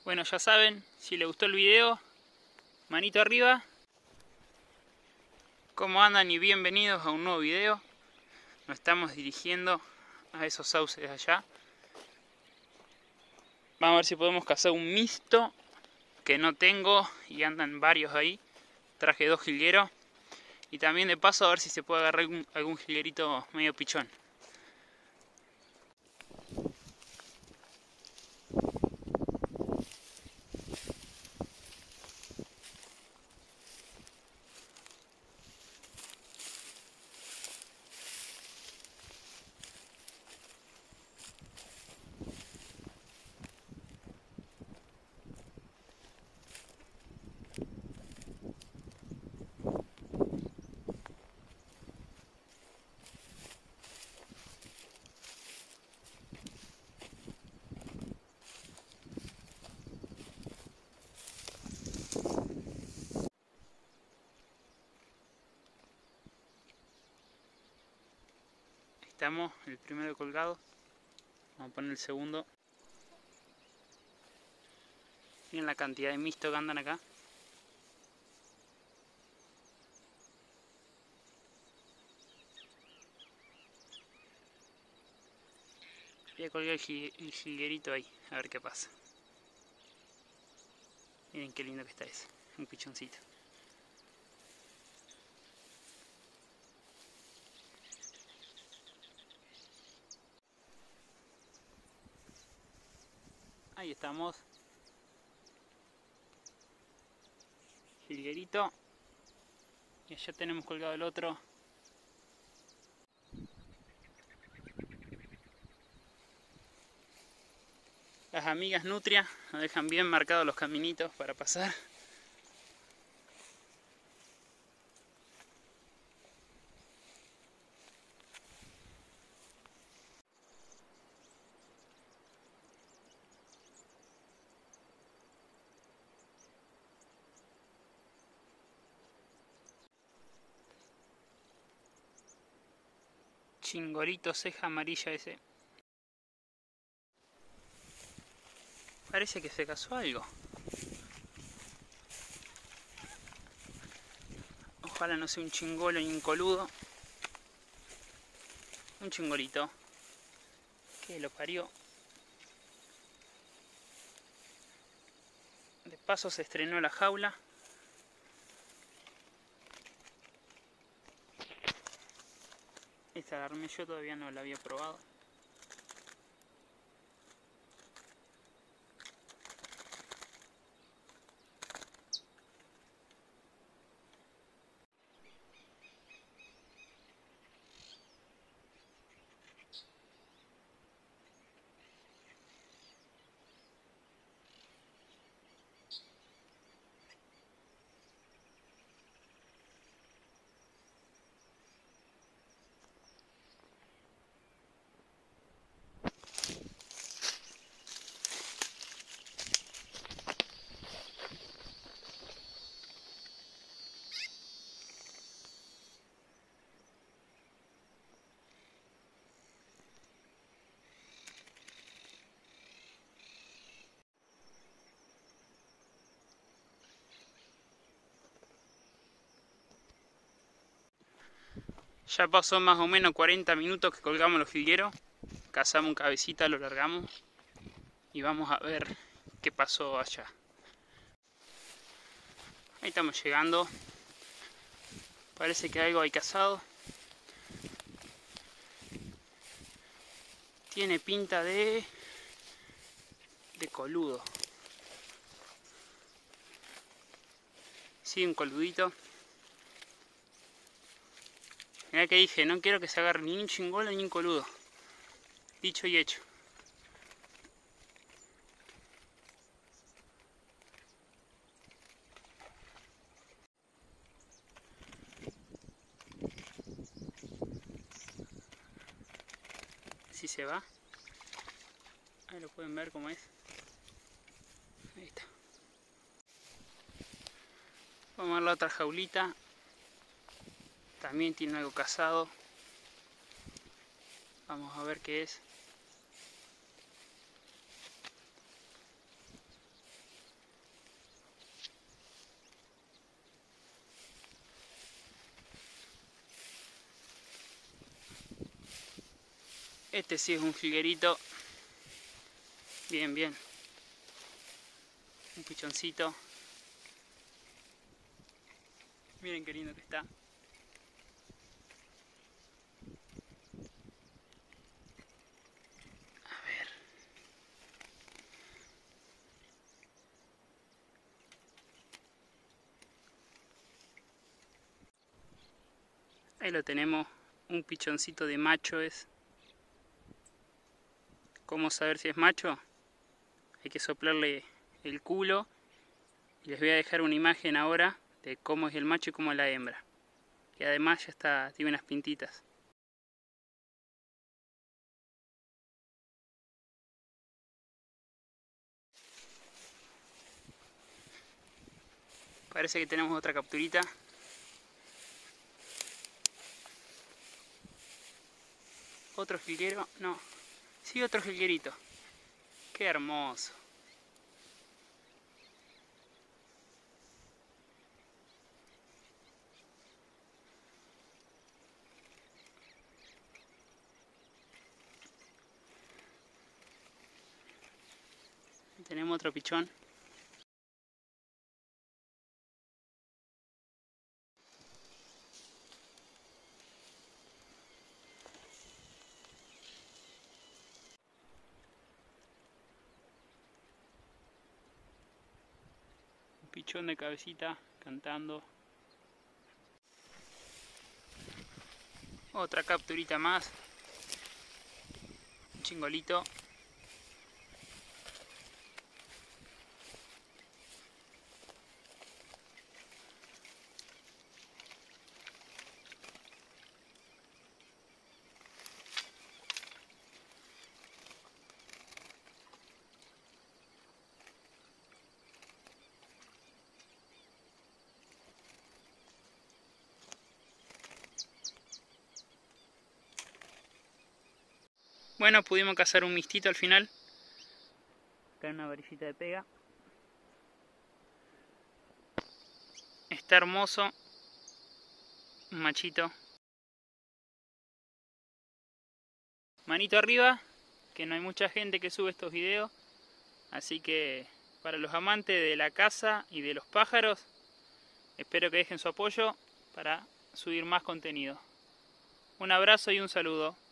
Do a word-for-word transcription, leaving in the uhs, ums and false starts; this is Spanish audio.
Bueno, ya saben, si les gustó el video, manito arriba. ¿Cómo andan? Y bienvenidos a un nuevo video. Nos estamos dirigiendo a esos sauces de allá. Vamos a ver si podemos cazar un misto que no tengo y andan varios ahí. Traje dos jilgueros. Y también de paso a ver si se puede agarrar algún, algún jilguerito medio pichón. Estamos, el primero colgado. Vamos a poner el segundo. Miren la cantidad de misto que andan acá. Voy a colgar el, jil el jilguerito ahí, a ver qué pasa. Miren qué lindo que está ese, un pichoncito. Ahí estamos. Jilguerito. Y allá tenemos colgado el otro. Las amigas nutrias nos dejan bien marcados los caminitos para pasar. Chingorito, ceja amarilla ese. Parece que se cazó algo. Ojalá no sea un chingolo ni un coludo. Un chingolito. Que lo parió. De paso se estrenó la jaula. Esta la armé yo, todavía no la había probado. Ya pasó más o menos cuarenta minutos que colgamos los jilgueros. Cazamos un cabecita, lo largamos. Y vamos a ver qué pasó allá. Ahí estamos llegando. Parece que algo hay cazado. Tiene pinta de... de coludo. Sí, un coludito. Mirá que dije, no quiero que se agarre ni un chingolo ni un coludo. Dicho y hecho. Si se va. Ahí lo pueden ver cómo es. Ahí está. Vamos a ver la otra jaulita. También tiene algo cazado. Vamos a ver qué es. Este sí es un jilguerito. Bien, bien. Un pichoncito. Miren qué lindo que está. A ver. Ahí lo tenemos. Un pichoncito de macho es. ¿Cómo saber si es macho? Hay que soplarle el culo. Y les voy a dejar una imagen ahora de cómo es el macho y cómo es la hembra. Que además ya está, tiene unas pintitas. Parece que tenemos otra capturita. Otro jilguero, no. Sí, otro jilguerito. Qué hermoso. Tenemos otro pichón. Un pichón de cabecita cantando. Otra capturita más. Un chingolito. Bueno, pudimos cazar un mistito al final. Acá una varillita de pega. Está hermoso. Un machito. Manito arriba, que no hay mucha gente que sube estos videos. Así que para los amantes de la caza y de los pájaros, espero que dejen su apoyo para subir más contenido. Un abrazo y un saludo.